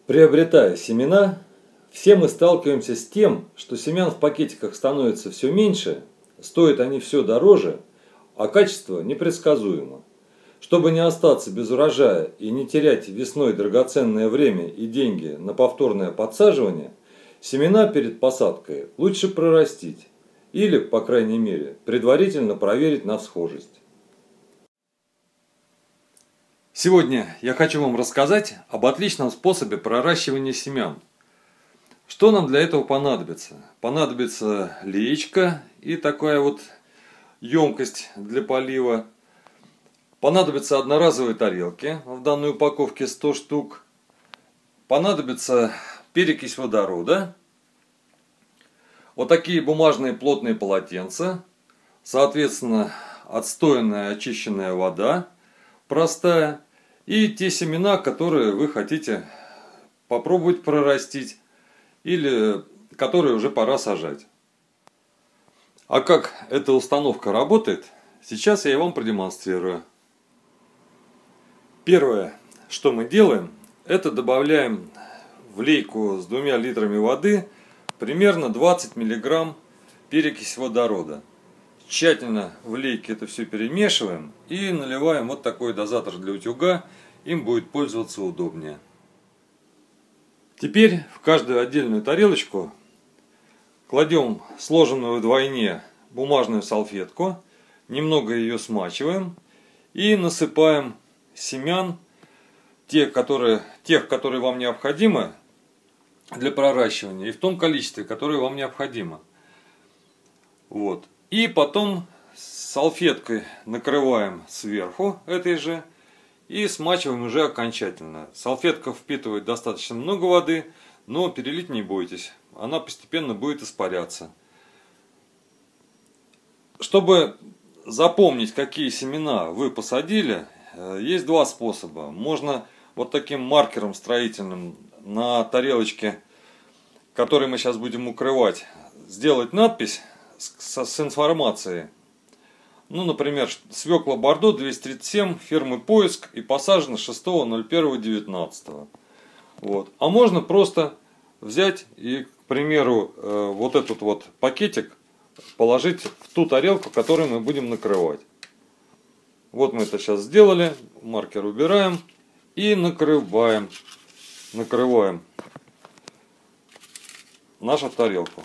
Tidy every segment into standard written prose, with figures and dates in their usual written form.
Приобретая семена, все мы сталкиваемся с тем, что семян в пакетиках становится все меньше, стоят они все дороже, а качество непредсказуемо. Чтобы не остаться без урожая и не терять весной драгоценное время и деньги на повторное подсаживание, семена перед посадкой лучше прорастить или, по крайней мере, предварительно проверить на всхожесть. Сегодня я хочу вам рассказать об отличном способе проращивания семян. Что нам для этого понадобится? Понадобится леечка и такая вот емкость для полива. Понадобятся одноразовые тарелки, в данной упаковке 100 штук. Понадобится перекись водорода. Вот такие бумажные плотные полотенца. Соответственно, отстоянная очищенная вода, простая. И те семена, которые вы хотите попробовать прорастить или которые уже пора сажать. А как эта установка работает, сейчас я вам продемонстрирую. Первое, что мы делаем, это добавляем в лейку с 2 литрами воды примерно 20 мг перекись водорода. Тщательно в лейке это все перемешиваем и наливаем вот такой дозатор для утюга, им будет пользоваться удобнее. Теперь в каждую отдельную тарелочку кладем сложенную вдвойне бумажную салфетку, немного ее смачиваем и насыпаем семян, тех, которые вам необходимы для проращивания, и в том количестве, которое вам необходимо. Вот. И потом салфеткой накрываем сверху этой же и смачиваем уже окончательно. Салфетка впитывает достаточно много воды, но перелить не бойтесь, она постепенно будет испаряться. Чтобы запомнить, какие семена вы посадили, есть два способа. Можно вот таким маркером строительным на тарелочке, который мы сейчас будем укрывать, сделать надпись с информацией. Ну, например, свекла Бордо 237, фирмы Поиск и посажено 6.01.19. Вот. А можно просто взять и, к примеру, вот этот вот пакетик положить в ту тарелку, которую мы будем накрывать. Вот мы это сейчас сделали, маркер убираем и накрываем нашу тарелку.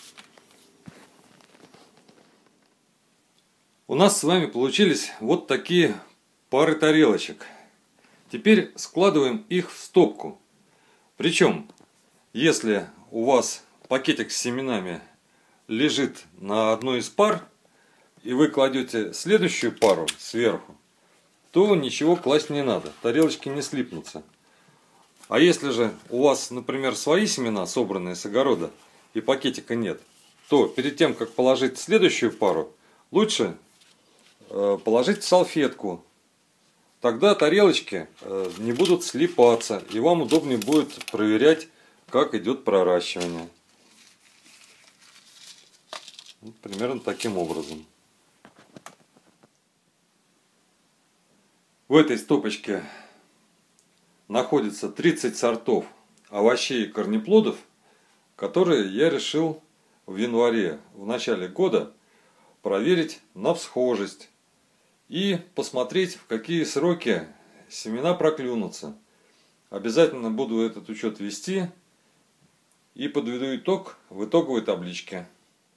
У нас с вами получились вот такие пары тарелочек. Теперь складываем их в стопку. Причем, если у вас пакетик с семенами лежит на одной из пар, и вы кладете следующую пару сверху, то ничего класть не надо, тарелочки не слипнутся. А если же у вас, например, свои семена, собранные с огорода, и пакетика нет, то перед тем, как положить следующую пару, лучше положить в салфетку. Тогда тарелочки не будут слипаться, и вам удобнее будет проверять, как идет проращивание. Вот примерно таким образом. В этой стопочке находится 30 сортов овощей и корнеплодов, которые я решил в январе, в начале года, проверить на всхожесть и посмотреть, в какие сроки семена проклюнутся. Обязательно буду этот учет вести и подведу итог в итоговой табличке.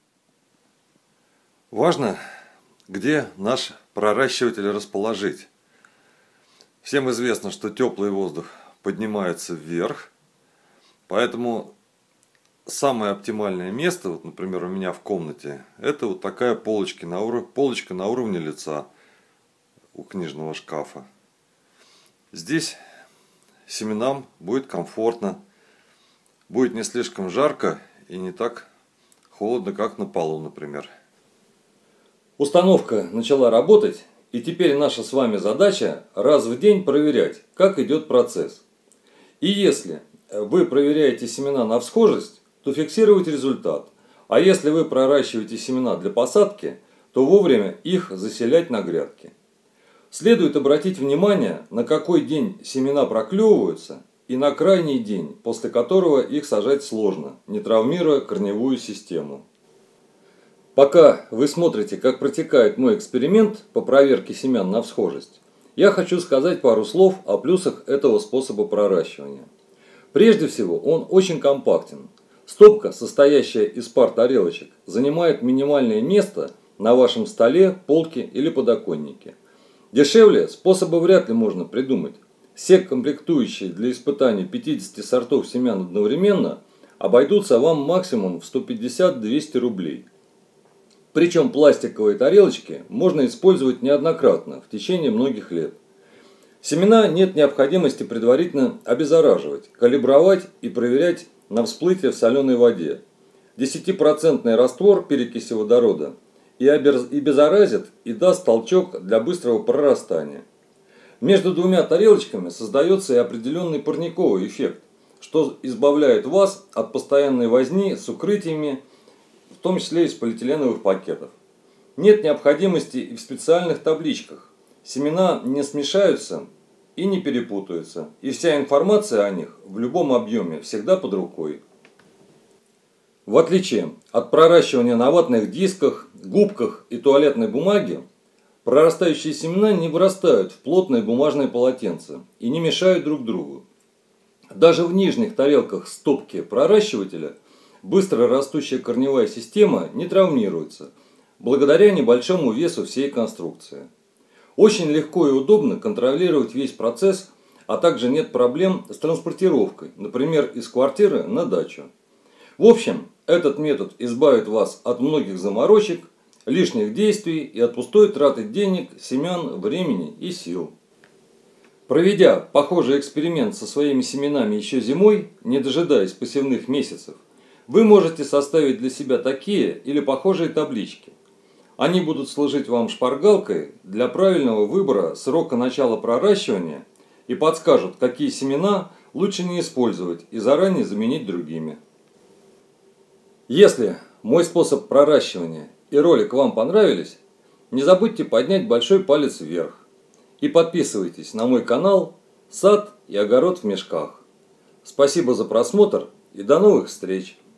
Важно, где наш проращиватель расположить. Всем известно, что теплый воздух поднимается вверх, поэтому самое оптимальное место, вот, например, у меня в комнате, это вот такая полочка на уровне лица у книжного шкафа. Здесь семенам будет комфортно, будет не слишком жарко и не так холодно, как на полу, например. Установка начала работать, и теперь наша с вами задача раз в день проверять, как идет процесс. И если вы проверяете семена на всхожесть, то фиксировать результат. А если вы проращиваете семена для посадки, то вовремя их заселять на грядки. Следует обратить внимание, на какой день семена проклевываются и на крайний день, после которого их сажать сложно, не травмируя корневую систему. Пока вы смотрите, как протекает мой эксперимент по проверке семян на всхожесть, я хочу сказать пару слов о плюсах этого способа проращивания. Прежде всего, он очень компактен. Стопка, состоящая из пар тарелочек, занимает минимальное место на вашем столе, полке или подоконнике. Дешевле способа вряд ли можно придумать. Все комплектующие для испытания 50 сортов семян одновременно обойдутся вам максимум в 150-200 рублей. Причем пластиковые тарелочки можно использовать неоднократно в течение многих лет. Семена нет необходимости предварительно обеззараживать, калибровать и проверять на всплытие в соленой воде. 10% раствор перекиси водорода и обеззаразит и даст толчок для быстрого прорастания. Между двумя тарелочками создается и определенный парниковый эффект, что избавляет вас от постоянной возни с укрытиями, в том числе из полиэтиленовых пакетов. Нет необходимости и в специальных табличках. Семена не смешаются и не перепутаются, и вся информация о них в любом объеме всегда под рукой. В отличие от проращивания на ватных дисках, губках и туалетной бумаге, прорастающие семена не вырастают в плотное бумажное полотенце и не мешают друг другу. Даже в нижних тарелках стопки проращивателя быстро растущая корневая система не травмируется, благодаря небольшому весу всей конструкции. Очень легко и удобно контролировать весь процесс, а также нет проблем с транспортировкой, например, из квартиры на дачу. В общем, этот метод избавит вас от многих заморочек, лишних действий и от пустой траты денег, семян, времени и сил. Проведя похожий эксперимент со своими семенами еще зимой, не дожидаясь посевных месяцев, вы можете составить для себя такие или похожие таблички. Они будут служить вам шпаргалкой для правильного выбора срока начала проращивания и подскажут, какие семена лучше не использовать и заранее заменить другими. Если мой способ проращивания и ролик вам понравились, не забудьте поднять большой палец вверх и подписывайтесь на мой канал «Сад и огород в мешках». Спасибо за просмотр и до новых встреч!